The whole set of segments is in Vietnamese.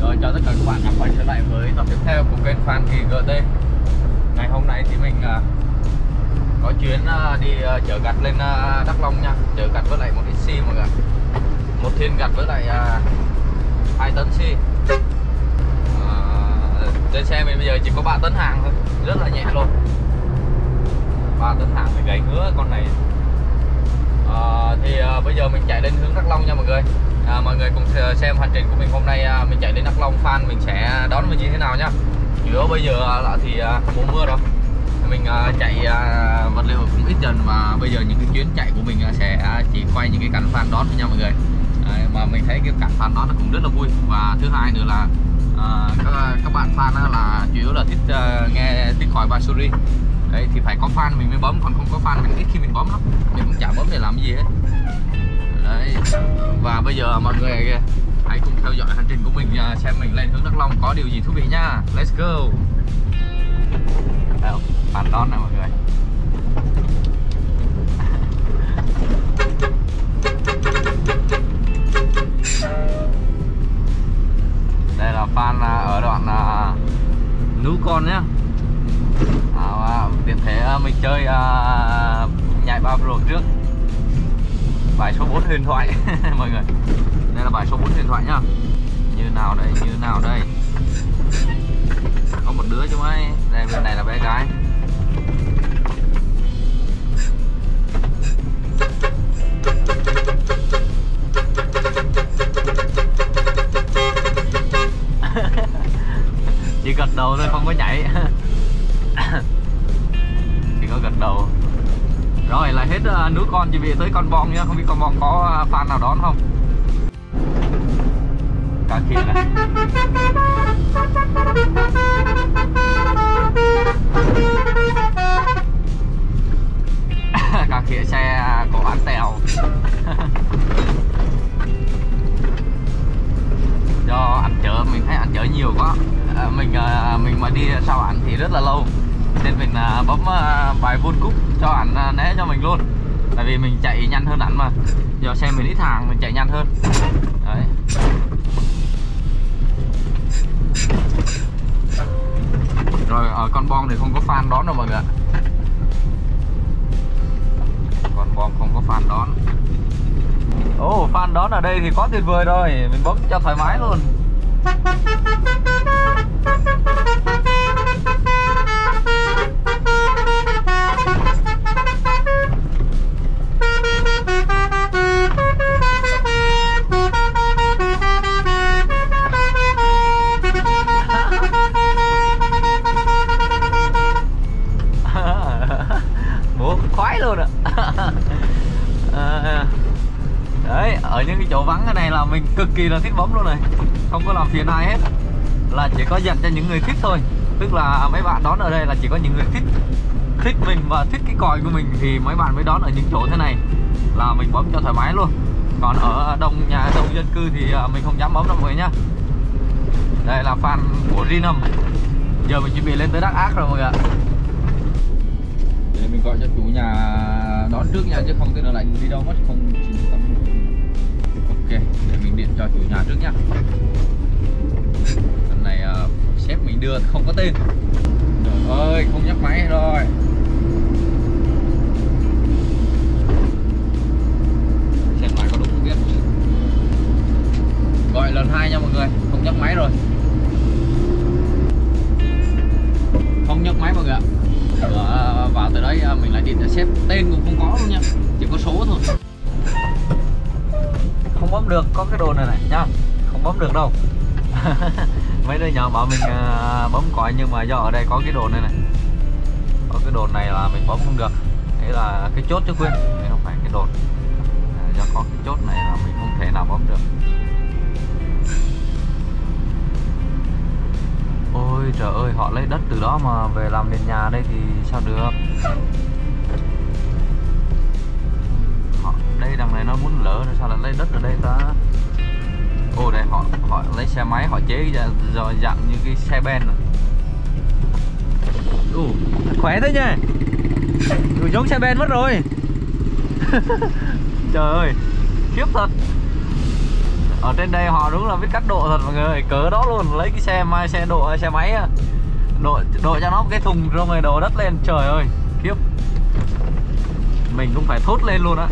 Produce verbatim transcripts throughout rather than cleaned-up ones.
Rồi chào tất cả các bạn đã quay trở lại với tập tiếp theo của kênh Phan Kỳ giê tê. Ngày hôm nay thì mình uh, có chuyến uh, đi uh, chở gặt lên uh, Đắk Nông nha, chở gặt với lại một ít xi mọi người. Một thiên gặt với lại uh, hai tấn xi. Uh, trên xe mình bây giờ chỉ có ba tấn hàng thôi, rất là nhẹ luôn. ba tấn hàng thì gãy ngứa con này. Uh, thì uh, bây giờ mình chạy lên hướng Đắk Nông nha mọi người. À, mọi người cùng xem hành trình của mình hôm nay. À, mình chạy đến Đắk Nông, Phan mình sẽ đón mình như thế nào nhá. Chủ yếu bây giờ là thì à, mùa mưa rồi, mình à, chạy à, vật liệu cũng ít dần, và bây giờ những cái chuyến chạy của mình à, sẽ à, chỉ quay những cái cảnh Phan đón thôi nha mọi người. À, mà mình thấy cái cảnh Phan đón nó cũng rất là vui. Và thứ hai nữa là à, các, các bạn Phan á, là chủ yếu là thích à, nghe tiếng còi Basuri. Đấy thì phải có fan mình mới bấm, còn không có fan mình ít khi mình bấm lắm, mình cũng chả bấm để làm gì hết. Đấy. Và bây giờ mọi người hãy cùng theo dõi hành trình của mình, xem mình lên hướng Đắk Nông có điều gì thú vị nha. Let's go. Đâu, Phan đón nè mọi người. Đây là Phan ở đoạn Núi Con nhá. À, tiện thể mình chơi uh, nhảy ba pro trước. Bài số bốn huyền thoại mọi người. Đây là bài số bốn huyền thoại nhá. Như nào đây, như nào đây. Có một đứa chứ mấy. Đây bên này là bé gái. Chỉ gật đầu thôi, không có nhảy. Chỉ có gật đầu. Rồi là hết uh, Núi Con, chỉ về tới Con Bong nhá. Không biết Con Bong có uh, fan nào đón không? Cả khịa này. Cả khịa xe có bán tèo. Do anh chở, mình thấy anh chở nhiều quá. À, mình uh, mình mà đi sau ảnh thì rất là lâu, nên mình uh, bấm uh, bài Vun Cúc cho ảnh uh, né cho mình luôn. Tại vì mình chạy nhanh hơn ảnh mà. Do xe mình ít hàng mình chạy nhanh hơn. Đấy. Rồi ở Con Bong thì không có fan đón đâu mọi người ạ. Con Bong không có fan đón. Ồ, oh, fan đón ở đây thì quá tuyệt vời rồi. Mình bấm cho thoải mái luôn. Bố khoái luôn ạ. À, đấy, ở những cái chỗ vắng cái này là mình cực kỳ là thích bấm luôn này. Không có làm phiền ai hết, là chỉ có dành cho những người thích thôi. Tức là mấy bạn đón ở đây là chỉ có những người thích thích mình và thích cái còi của mình thì mấy bạn mới đón ở những chỗ thế này, là mình bấm cho thoải mái luôn. Còn ở đông nhà đông dân cư thì mình không dám bấm đâu mọi người nhá. Đây là fan của Rinum. Giờ mình chuẩn bị lên tới Đắk Ác rồi mọi người ạ. Để mình gọi cho chủ nhà đón trước nha, chứ không thì nó lại đi đâu mất không xin tâm. Ok, để mình điện cho chủ nhà trước nhá. Lần này uh, sếp mình đưa không có tên. Trời ơi, không nhắc máy rồi. Xem lại có đúng không biết. Gọi lần hai nha mọi người, không nhắc máy rồi. Không nhấc máy mọi người ạ. Rồi, vào tới đấy mình lại điện cho sếp, tên cũng không có luôn nha, chỉ có số thôi. Không bấm được, có cái đồ này này nhá, không bấm được đâu. Mấy đứa nhỏ bảo mình uh, bấm còi, nhưng mà do ở đây có cái đồ này này, có cái đồ này là mình bấm không được. Đấy là cái chốt chứ quên, đấy không phải cái đồ. À, do có cái chốt này là mình không thể nào bấm được. Ôi trời ơi, họ lấy đất từ đó mà về làm nền nhà đây thì sao được. Họ, đây đằng này nó muốn lỡ rồi sao lại lấy đất ở đây ta. Ồ đây họ họ lấy xe máy họ chế ra rồi dạng như cái xe ben này. Ồ, khỏe thế nha. Ủa, giống xe ben mất rồi. Trời ơi, khiếp thật. Ở trên đây họ đúng là biết cắt độ thật mọi người, cớ đó luôn, lấy cái xe mai xe độ xe máy á, độ độ cho nó một cái thùng rồi người đổ đất lên, trời ơi khiếp, mình cũng phải thốt lên luôn á.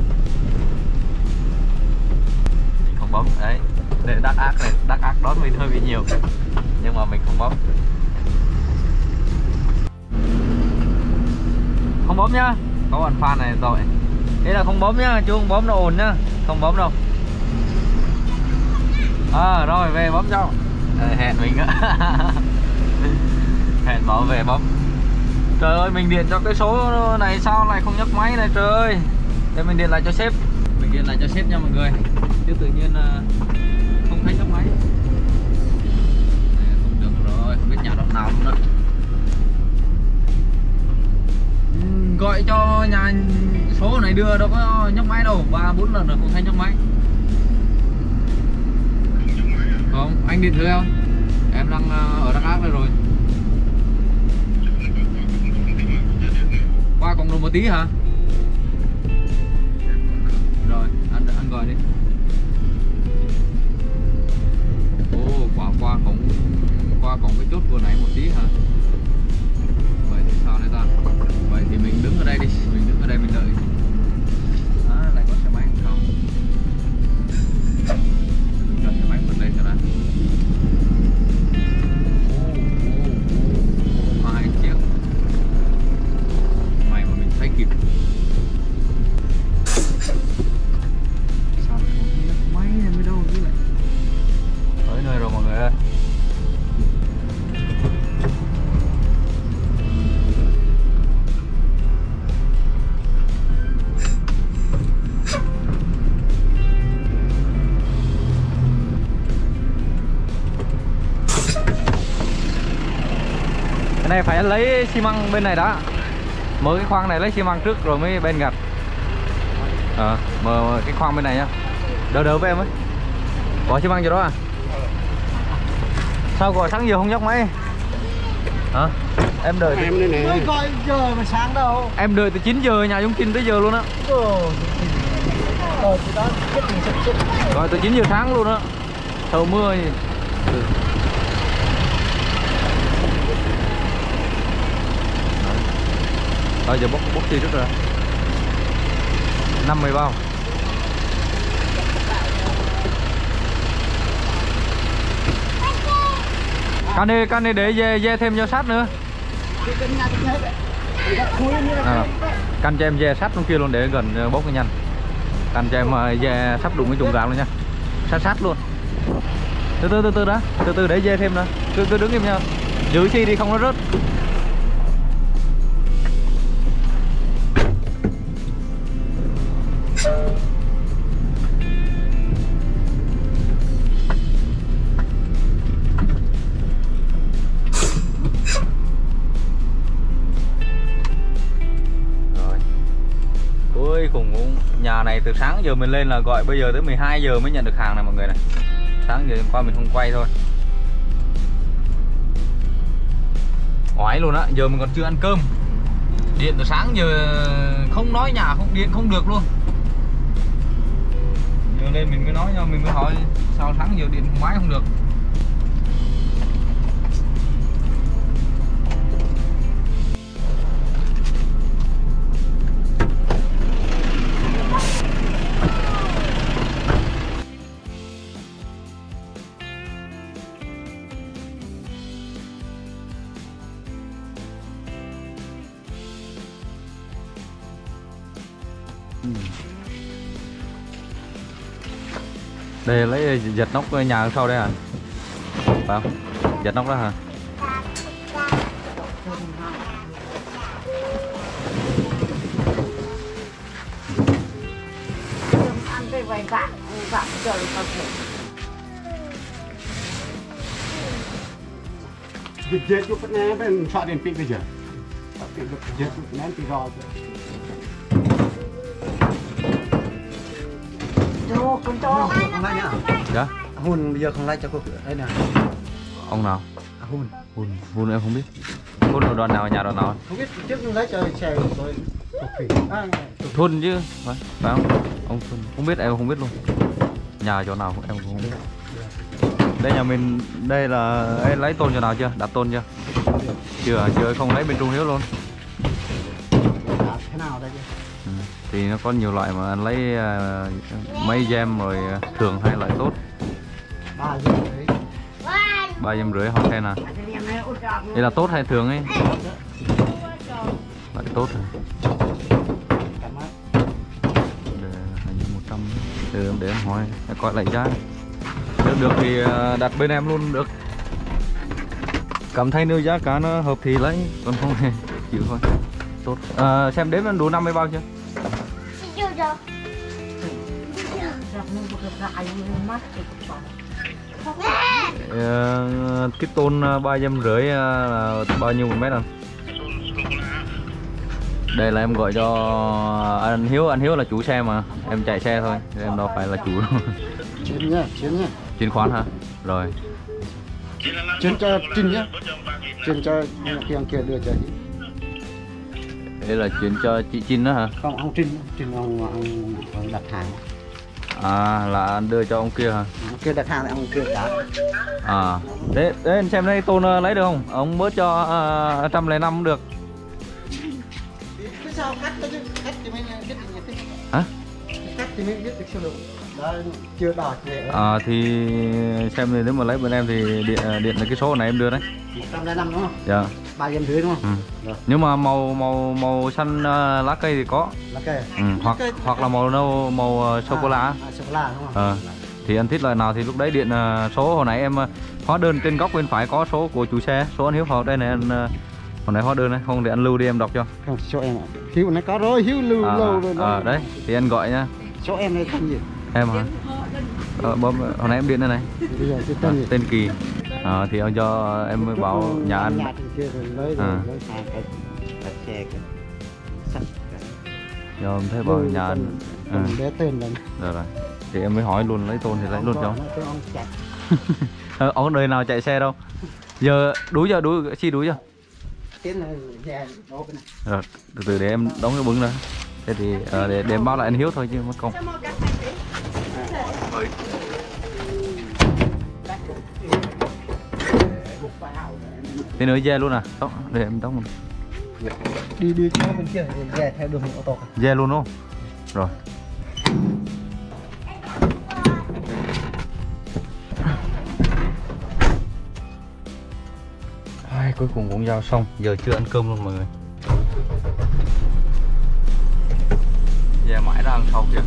Mình không bấm đấy, để đắc ác này, đắc ác đón mình hơi bị nhiều, nhưng mà mình không bấm, không bấm nhá, có bạn fan này rồi, đây là không bấm nhá, chứ không bấm nó ồn nhá, không bấm đâu. À, rồi về bấm cho. À, hẹn mình á. Hẹn bảo về bấm. Trời ơi, mình điện cho cái số này sao lại không nhấc máy này trời ơi. Để mình điện lại cho sếp. Mình điện lại cho sếp nha mọi người. Chứ tự nhiên không thấy nhấc máy. Không được rồi, không biết nhà đoạn nào luôn đó. Gọi cho nhà số này đưa đâu có nhấc máy đâu, ba bốn lần rồi không thấy nhấc máy. Không, anh điện thử không? Em đang ở Đắk Lắk đây rồi. Qua cộng đồng một tí hả? Rồi, anh anh gọi đi. Ồ, quả qua cộng qua cộng cái chốt vừa nãy một tí hả? Vậy thì sao đây ta? Vậy thì mình đứng ở đây đi, mình đứng ở đây mình đợi. À, lại có xe máy không? Mình cho xe máy vượt lên cho đã. Hai chiếc. May mà mình thấy kịp. Sao lại không biết máy em mới đâu chứ lại. Tới nơi rồi mọi người ơi. Này phải lấy xi măng bên này đã, mở cái khoang này lấy xi măng trước rồi mới bên gạch. À, mở cái khoang bên này nhá, đỡ đỡ với em ấy. Có xi măng cho đó à? Sao gọi sáng giờ không nhấc máy hả? Em đợi từ... em đây nè. Gọi giờ mà sáng đâu. Em đợi từ chín giờ nhà Dung Trinh tới giờ luôn á. Ờ thì đó chết mình sụp sụp. Gọi từ chín giờ sáng luôn á. Sợ mưa gì. Ừ. Rồi giờ bốc bốc xi rất rồi. năm mươi bao. Can đi, can đi để dê, dê thêm cho sát nữa. À, can cho em dê sát trong kia luôn để gần bốc cái nhanh. Can cho em dê sắp đụng cái trùng rào luôn nha. Sát sát luôn. Từ từ từ từ đó, từ từ để dê thêm nữa. Cứ cứ đứng im nha. Giữ xi đi không nó rớt. Cùng nhà này từ sáng giờ mình lên là gọi bây giờ tới mười hai giờ mới nhận được hàng này mọi người này. Sáng giờ hôm qua mình không quay thôi. Oải luôn á, giờ mình còn chưa ăn cơm. Điện từ sáng giờ không nói nhà không điện không được luôn. Giờ lên mình mới nói nhau, mình mới hỏi sao sáng giờ điện máy không được. Đây lấy giật nóc nhà sau đây hả? Phải không? Giật nóc đó hả? Ăn cái vài vạn, vạn trời có thể. Việc dệt chút nè, bên chọn đèn pin bây giờ. Việc dệt chút nè thì rõ rồi. Con cho không lấy nhá. Dạ. Hun bây giờ không lấy cho cô đây nè. Ông nào? À, Hun. Hun, Hun em không biết. Hun ở đoàn nào, nhà đoàn nào? Không biết trước lấy cho xe rồi. À, Thun chứ, phải, phải không? Ông Thun, không biết em không biết luôn. Nhà chỗ nào em cũng không biết. Đây nhà mình, đây là em lấy tôn chỗ nào chưa? Đặt tôn chưa? Chưa, chưa không lấy bên Trung Hiếu luôn. Thế nào đây? Ừ. Thì nó có nhiều loại mà anh lấy uh, mấy gem rồi thường hai loại tốt. Ba giờ đấy. Ba gem rưỡi hoặc hay là đây là tốt hay thường ấy? Loại tốt rồi. một trăm để, để em hỏi để coi lại giá. Nếu được thì đặt bên em luôn được. Cảm thấy nếu giá cả nó hợp thì lấy, còn không thì chịu thôi. Tốt. À, xem đếm đủ năm mươi bao chưa? À, cái tôn ba trăm rưỡi là bao nhiêu một mét anh? Đây là em gọi cho anh Hiếu, anh Hiếu là chủ xe mà, em chạy xe thôi, em đâu phải là chủ đâu. Chuyến nhá, chuyến nhá. Chuyên khoán hả? Rồi. Chuyến cho Trinh nhá. Chuyến cho kia kia đưa cho chị. Đây là chuyển cho chị Trinh đó hả? Không, ông Trinh, Trinh ông, ông, ông đặt hàng. À, là anh đưa cho ông kia hả? Ông kia đặt hàng thì ông kia trả. À, đấy, đấy anh xem đây tôn lấy được không? Ông bớt cho uh, một trăm lẻ năm cũng được. Cái sao cắt chứ, cắt thì mới biết được nhiệt tích. Hả? Cắt thì mới biết được số lượng. Đó, chưa đòi về. À, thì xem thì nếu mà lấy bên em thì điện điện là cái số này em đưa đấy. một trăm lẻ năm đúng không? Dạ. ba trăm rưỡi đúng không? Ừ. Rồi. Nhưng mà màu màu màu xanh uh, lá cây thì có. Lá cây. Ừ. Hoặc cây. hoặc là màu nâu màu uh, sô cô la. À, à, sô cô la đúng không? Ờ. Thì anh thích loại nào thì lúc đấy điện uh, số hồi nãy em uh, hóa đơn trên góc bên phải có số của chủ xe, số anh Hiếu vào đây này anh uh, hồi nãy hóa đơn này, không thì anh lưu đi em đọc cho. Không, số em ạ. Hiếu này có rồi, Hiếu lưu À, lâu rồi. à, đấy thì anh gọi nhá. Số em này tên gì? Em hả? Ờ, bấm, hồi nãy em điện đây này. Bây giờ cái tên À, gì? tên Kỳ. À, thì ông cho em mới bảo nhà anh. Nhà trên kia rồi lấy rồi, À. lấy hai cái cái xe cái sắt cái. Giờ em thấy bảo nhà anh. À. Để tên lên. Rồi rồi. Thì em mới hỏi luôn lấy tôn thì lấy luôn cho ông. Cho ông chạy. Ờ, ông đời nào chạy xe đâu. Giờ đuối chưa, đuối chi đuối chưa? Tiến này nhà đổ bên này. Rồi, từ từ để em đóng cái bưng ra. Thế thì uh, để, để em báo lại anh Hiếu thôi chứ mất công. Thế nữa dê luôn à? Tóc, để em tóc một. Đi đi cho bên kia thì về theo đường ô tô. Dê luôn đúng không? Rồi. Ai, cuối cùng cũng giao xong, giờ chưa ăn cơm luôn mọi người. Dê mãi ra ăn sau kìa.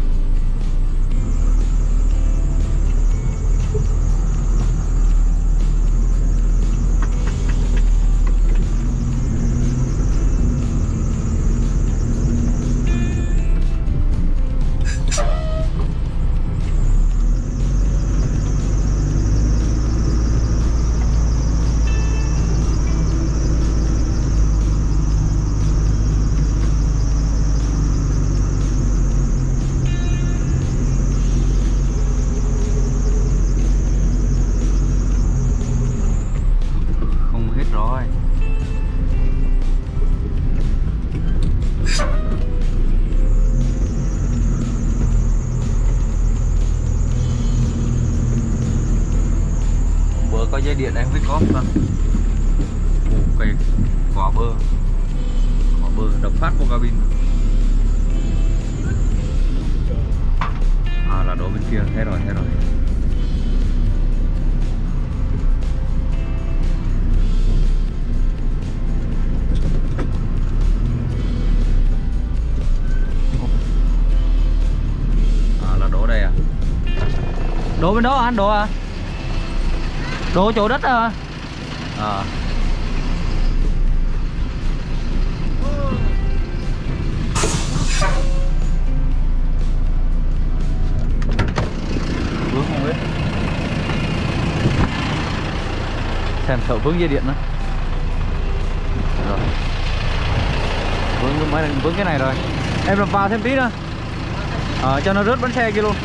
Có dây điện em biết có không? Cây quả bơ, quả bơ đập phát vô cabin. À là đổ bên kia, thế rồi, thế rồi. À là đổ đây à? Đổ bên đó anh, đổ à? Đổ chỗ đất à? À. Vướng không biết. Xem sợ vướng dây điện nữa. Rồi. Vướng cái vướng cái này rồi. Em làm vào thêm tí nữa. À, cho nó rớt bánh xe kia luôn.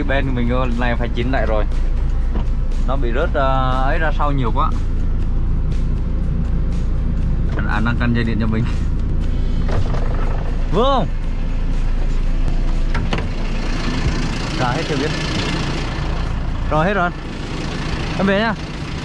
bên mình này phải chỉnh lại rồi, nó bị rớt uh, ấy ra sau nhiều quá. Anh đang canh dây điện cho mình. Vương rồi hết chưa biết rồi, hết rồi em về nhá.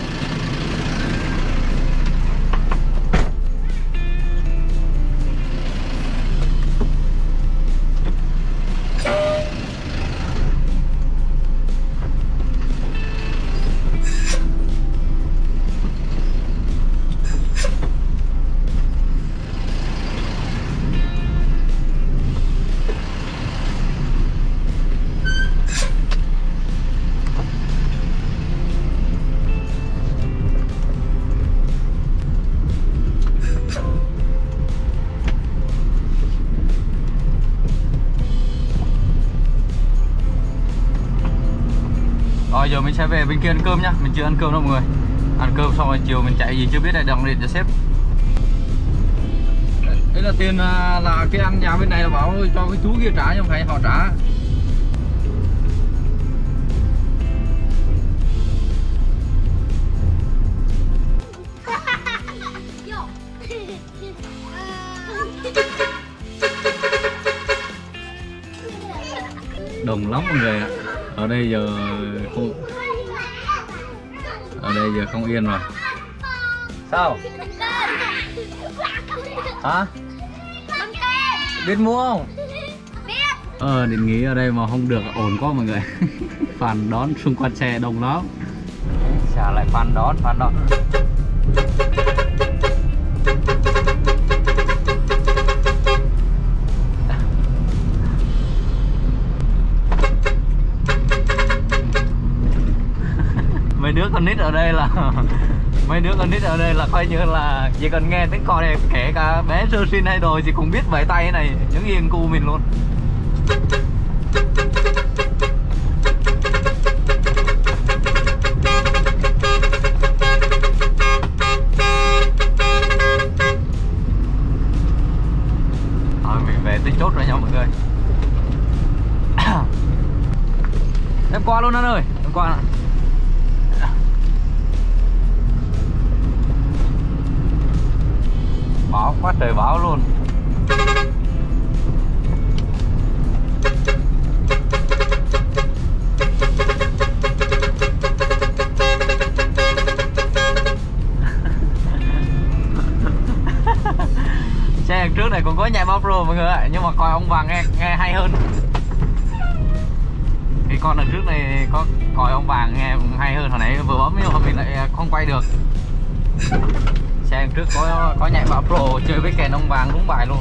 Rồi giờ mình sẽ về bên kia ăn cơm nhá, mình chưa ăn cơm đâu mọi người. Ăn cơm xong rồi chiều mình chạy gì chưa biết, lại đằng điện cho sếp. Đấy là tiền là cái ăn nhà bên này là bảo cho cái chú kia trả nhưng không phải họ trả. Đồng lắm mọi người ạ. Ở đây giờ không, ở đây giờ không yên rồi. Sao? Hả? Biết mua không? Ờ, định nghỉ ở đây mà không được, ổn quá mọi người. Phàn đón xung quanh xe đông lắm. Xả lại phàn đón, phàn đón. Mấy đứa con nít ở đây là mấy đứa con nít ở đây là coi như là chỉ cần nghe tiếng còi này, kể cả bé sơ sinh hay rồi thì cũng biết vẫy tay này, những yên cu mình luôn. Rồi mình về tới chốt rồi nha mọi người. Em qua luôn anh ơi, em qua nè. Bão quá trời bão luôn. Xe đằng trước này còn có nhảy bắp pro mọi người ạ, nhưng mà coi ông vàng nghe nghe hay hơn. Thì con đằng trước này có coi ông vàng nghe hay hơn, hồi nãy vừa bấm nhưng mà mình lại không quay được. Xe đằng trước có có nhảy bão pro chơi với kèn ông vàng đúng bài luôn.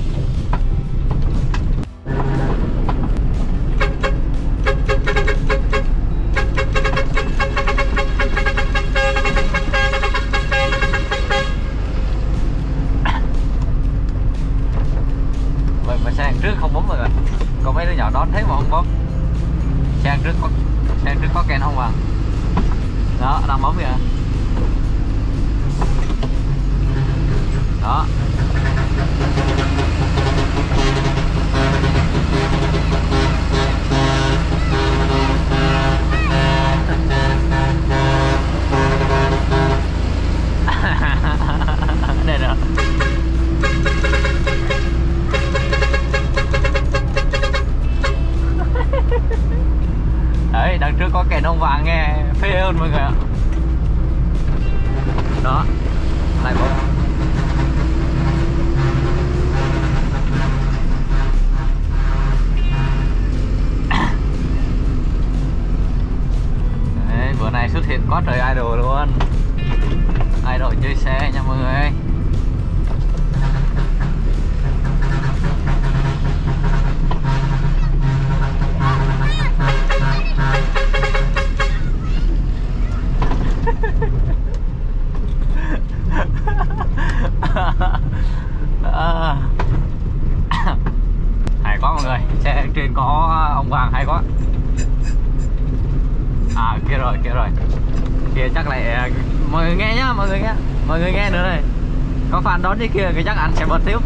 Vậy mà xe đằng trước không bấm rồi, có mấy đứa nhỏ đón thế mà không bấm. Xe đằng trước có xe đằng trước có kèn ông vàng. Đó, đang bấm kìa. Đó. Đây rồi. Đấy, đằng trước có kèn ông vàng nghe phê hơn mọi người ạ. Đó. Lại bấm. Bữa này xuất hiện có trời idol luôn. Idol chơi xe nha mọi người. À. Hay quá mọi người, xe trên có ông vàng hay quá. À kia rồi, kia rồi. Kia chắc lại mọi người nghe nhá, mọi người nghe. Mọi người nghe nữa này. Có fan đón dưới kia, cái chắc anh sẽ bật tiếp.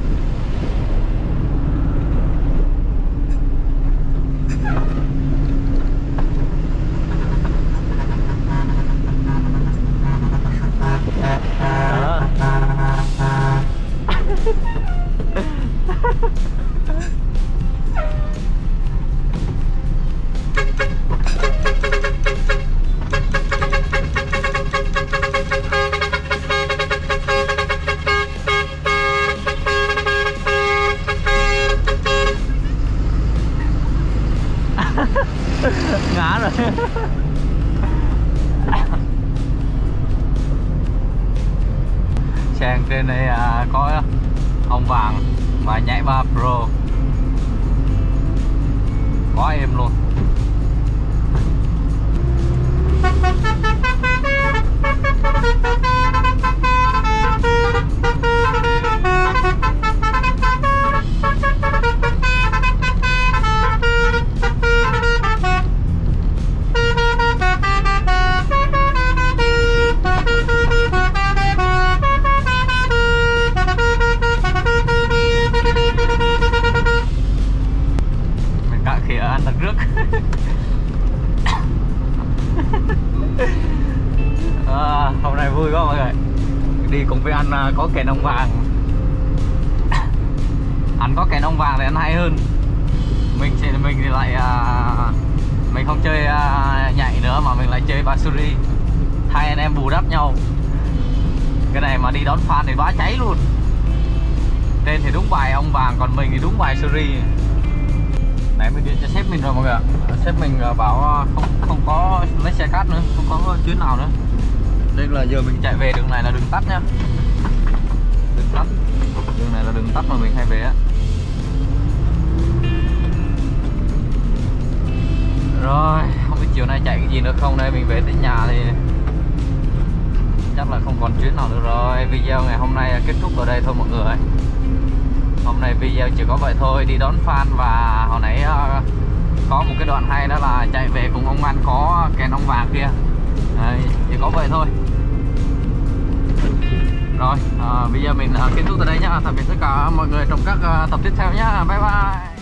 trên đây à, có ông Vàng và nhảy ba Pro quá êm luôn. Mình cả khỉa ăn thật rước. À, hôm nay vui quá mọi người, đi cùng với anh à, có kèn ông Vàng. Anh có kèn ông Vàng thì anh hay hơn. Mình thì mình thì lại à, mình không chơi à, nhảy nữa mà mình lại chơi basuri. Hai anh em bù đắp nhau. Cái này mà đi đón fan thì bá cháy luôn. Tên thì đúng bài ông Vàng, còn mình thì đúng bài suri. Nãy mình điện cho sếp mình rồi mọi người ạ. Sếp mình bảo không không có lấy xe cát nữa, không có chuyến nào nữa. Nên là giờ mình chạy về đường này là đường tắt nhá. Đường tắt. Đường này là đường tắt mà mình hay về á. Rồi, không biết chiều nay chạy cái gì nữa không. Đây mình về tới nhà thì chắc là không còn chuyến nào nữa rồi. Video ngày hôm nay kết thúc ở đây thôi mọi người. Hôm nay video chỉ có vậy thôi, đi đón fan và hồi nãy uh, có một cái đoạn hay đó là chạy về cùng ông anh có kèn ông Vàng kia. Đấy, chỉ có vậy thôi. Rồi, uh, video mình uh, kết thúc tại đây nhá. Tạm biệt tất cả mọi người trong các uh, tập tiếp theo nhá. Bye bye.